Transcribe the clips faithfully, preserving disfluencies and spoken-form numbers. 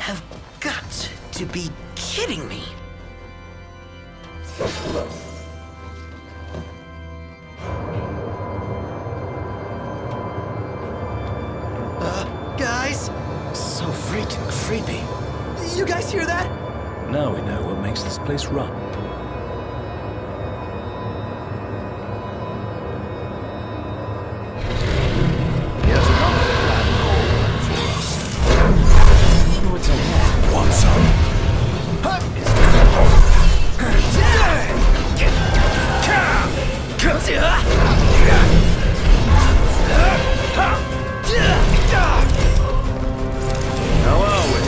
have got to be kidding me. Uh, guys? So freaking creepy. You guys hear that? Now we know what makes this place run. Here's another black hole for us. What's ahead? Want some? How are we?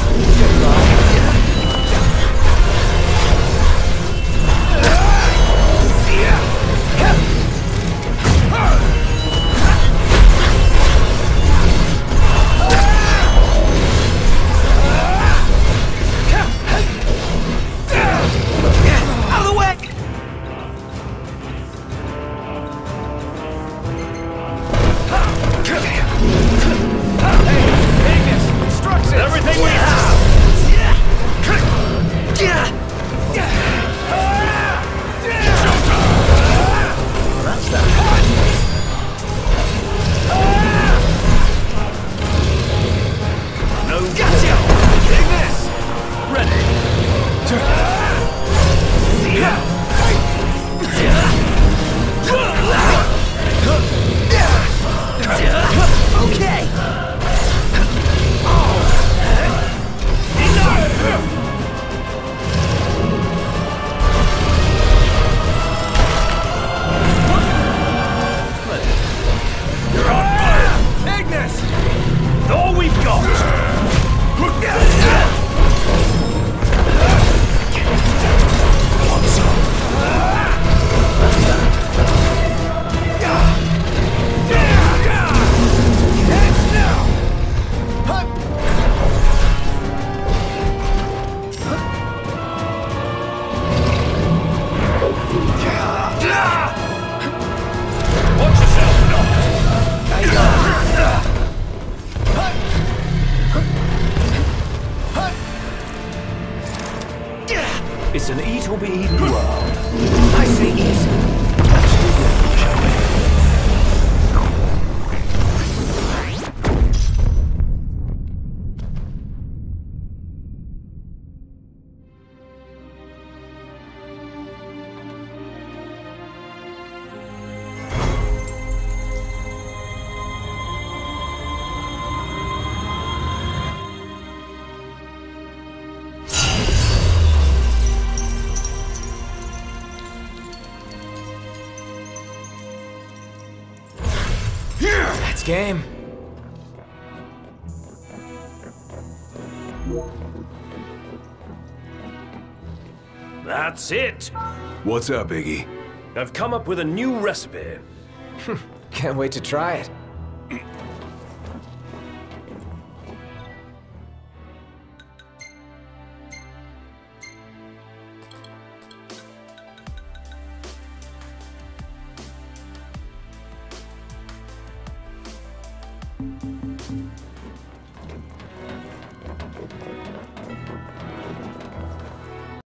Out of the way! Everything we have! That's that. No. Gotcha! Ignis! Ready. Okay! You're on fire! Ignis! All we've got! Want some? Watch yourself, It's an eat or be eaten world. I say easy. That's game. That's it. What's up, Iggy? I've come up with a new recipe. Can't wait to try it.